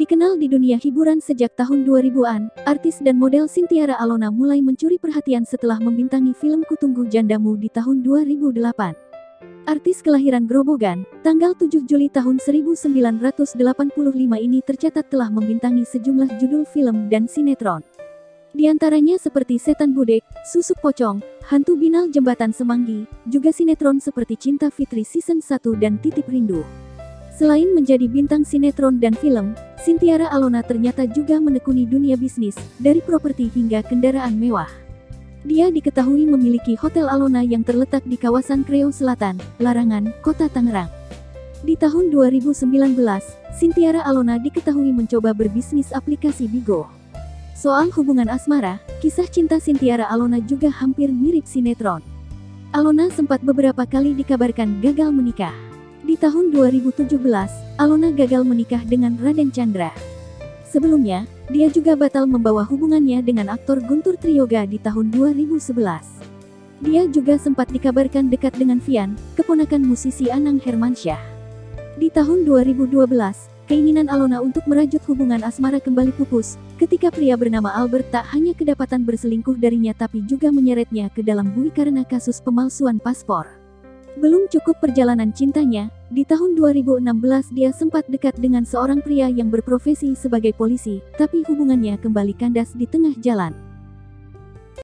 Dikenal di dunia hiburan sejak tahun 2000-an, artis dan model Chintya Alona mulai mencuri perhatian setelah membintangi film Kutunggu Jandamu di tahun 2008. Artis kelahiran Grobogan, tanggal 7 Juli tahun 1985 ini tercatat telah membintangi sejumlah judul film dan sinetron. Di antaranya seperti Setan Budek, Susuk Pocong, Hantu Binal Jembatan Semanggi, juga sinetron seperti Cinta Fitri Season 1 dan Titip Rindu. Selain menjadi bintang sinetron dan film, Chintya Alona ternyata juga menekuni dunia bisnis, dari properti hingga kendaraan mewah. Dia diketahui memiliki Hotel Alona yang terletak di kawasan Kreo Selatan, Larangan, Kota Tangerang. Di tahun 2019, Chintya Alona diketahui mencoba berbisnis aplikasi Bigo. Soal hubungan asmara, kisah cinta Chintya Alona juga hampir mirip sinetron. Alona sempat beberapa kali dikabarkan gagal menikah. Di tahun 2017, Alona gagal menikah dengan Raden Tjandra. Sebelumnya, dia juga batal membawa hubungannya dengan aktor Guntur Triyoga di tahun 2011. Dia juga sempat dikabarkan dekat dengan Vian, keponakan musisi Anang Hermansyah. Di tahun 2012, keinginan Alona untuk merajut hubungan asmara kembali pupus, ketika pria bernama Albert tak hanya kedapatan berselingkuh darinya tapi juga menyeretnya ke dalam bui karena kasus pemalsuan paspor. Belum cukup perjalanan cintanya, di tahun 2016 dia sempat dekat dengan seorang pria yang berprofesi sebagai polisi, tapi hubungannya kembali kandas di tengah jalan.